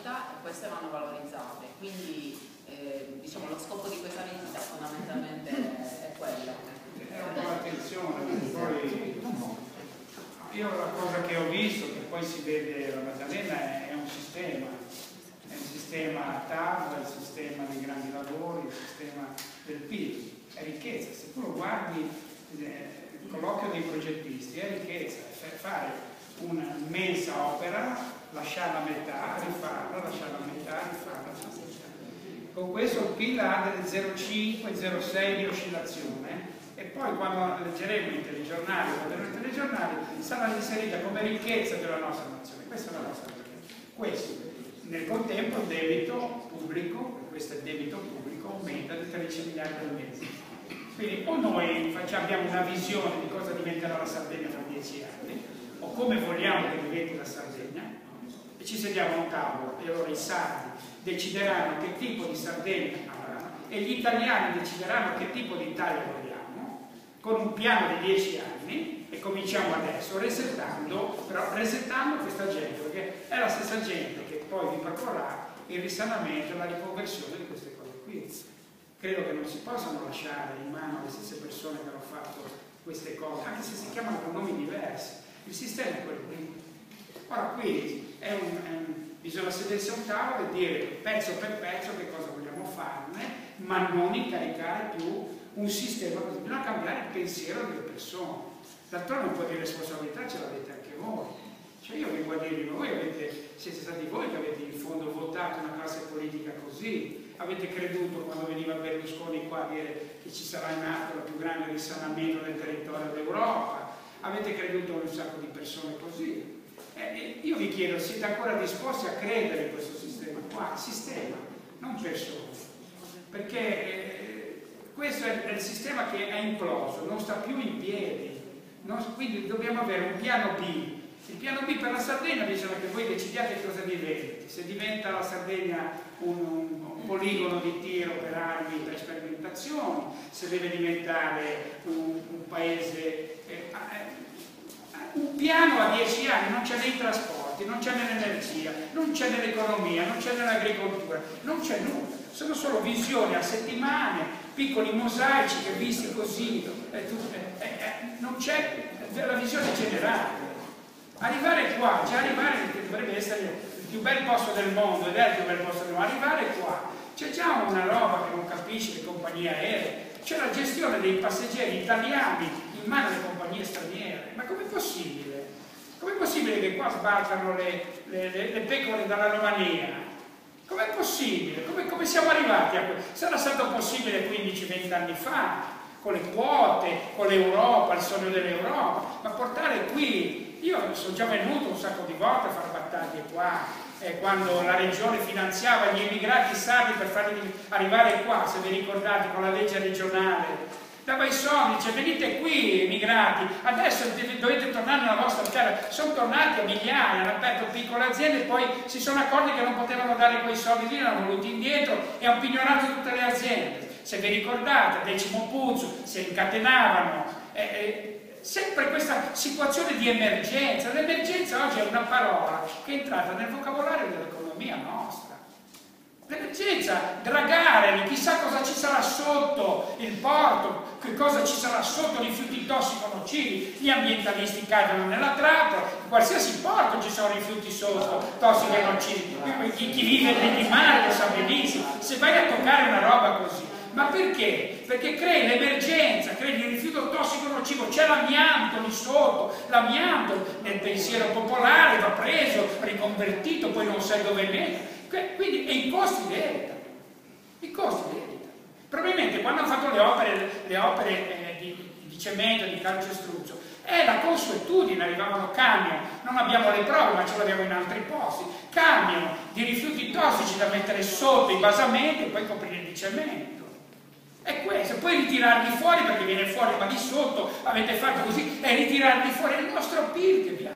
vita e queste vanno valorizzate. Quindi diciamo, lo scopo di questa visita fondamentalmente è quello. Attenzione, poi io la cosa che ho visto, che poi si vede la Maddalena, è un sistema a tavola, il sistema dei grandi lavori, il sistema del PIL, è ricchezza. Se tu lo guardi il colloquio dei progettisti, è ricchezza, è fare un'immensa opera, lasciarla a metà, rifarla, lasciarla a metà, rifarla. Con questo il PIL ha delle 0,5-0,6 di oscillazione. E poi quando leggeremo i telegiornali, sarà inserita come ricchezza della nostra nazione. Questa è la nostra ricchezza. Questo, nel contempo, il debito pubblico, questo è il debito pubblico, aumenta di 13 miliardi e mezzo. Quindi o noi abbiamo una visione di cosa diventerà la Sardegna fra 10 anni, o come vogliamo che diventi la Sardegna, e ci sediamo a un tavolo e allora i sardi decideranno che tipo di Sardegna avranno e gli italiani decideranno che tipo di Italia vogliamo, con un piano di 10 anni, e cominciamo adesso resettando questa gente, perché è la stessa gente che poi vi proporrà il risanamento e la riconversione di queste cose qui. Credo che non si possano lasciare in mano le stesse persone che hanno fatto queste cose, anche se si chiamano con nomi diversi. Il sistema è quello lì. Ora qui bisogna sedersi a un tavolo e dire pezzo per pezzo che cosa vogliamo farne, ma non incaricare più un sistema così. Bisogna cambiare il pensiero delle persone. D'altronde un po' di responsabilità ce l'avete anche voi. Cioè io vengo a dirvi, ma voi siete stati voi che avete in fondo votato una classe politica così, avete creduto quando veniva Berlusconi qua a dire che ci sarà in atto il più grande risanamento del territorio d'Europa, avete creduto a un sacco di persone così. Io vi chiedo, siete ancora disposti a credere in questo sistema qua? Sistema, non persone. Perché questo è il sistema che è imploso, non sta più in piedi. Quindi dobbiamo avere un piano B. Il piano B per la Sardegna bisogna che voi decidiate cosa diventi. Se diventa la Sardegna un poligono di tiro per armi, per sperimentazioni, se deve diventare un paese... un piano a 10 anni, non c'è nei trasporti, non c'è nell'energia, non c'è nell'economia, non c'è nell'agricoltura, non c'è nulla. Sono solo visioni a settimane, piccoli mosaici che visti così, non c'è la visione generale. Arrivare qua, già arrivare dovrebbe essere il più bel posto del mondo, ed è il più bel posto del mondo, arrivare qua, c'è già una roba che non capisce le compagnie aeree, c'è la gestione dei passeggeri italiani in mano alle compagnie straniere. Ma com'è possibile? Com'è possibile che qua sbarcano le pecore dalla Romania? Com'è possibile? Come siamo arrivati a questo? Sarà stato possibile 15-20 anni fa, con le quote, con l'Europa, il sogno dell'Europa, ma portare qui... Io sono già venuto un sacco di volte a fare battaglie qua, quando la regione finanziava gli emigrati sardi per farli arrivare qua, se vi ricordate, con la legge regionale. Dava i soldi, dice venite qui emigrati, adesso dovete tornare nella vostra terra. Sono tornati a migliaia, hanno aperto piccole aziende e poi si sono accorti che non potevano dare quei soldi lì, li hanno voluti indietro e hanno pignorato tutte le aziende. Se vi ricordate, Decimo Puzzo, si incatenavano, sempre questa situazione di emergenza. L'emergenza oggi è una parola che è entrata nel vocabolario dell'economia nostra. L'emergenza, dragare, chissà cosa ci sarà sotto il porto, che cosa ci sarà sotto, rifiuti tossico-nocivi, gli ambientalisti cadono nella trappola, in qualsiasi porto ci sono rifiuti sotto, tossico-nocivi, chi vive negli mari lo sa benissimo, se vai a toccare una roba così. Ma perché? Perché crei l'emergenza, crei il rifiuto tossico-nocivo, c'è l'amianto lì sotto, l'amianto nel pensiero popolare va preso, riconvertito, poi non sai dove mettere. Quindi, e i costi lievitano. I costi lievitano. Probabilmente quando hanno fatto le opere di cemento, di calcestruzzo, è la consuetudine, arrivavano camion, non abbiamo le prove ma ce l'abbiamo in altri posti, camion di rifiuti tossici da mettere sotto i basamenti e poi coprire di cemento. È questo, poi ritirarli fuori perché viene fuori, ma di sotto avete fatto così, e ritirarli fuori è il nostro PIL che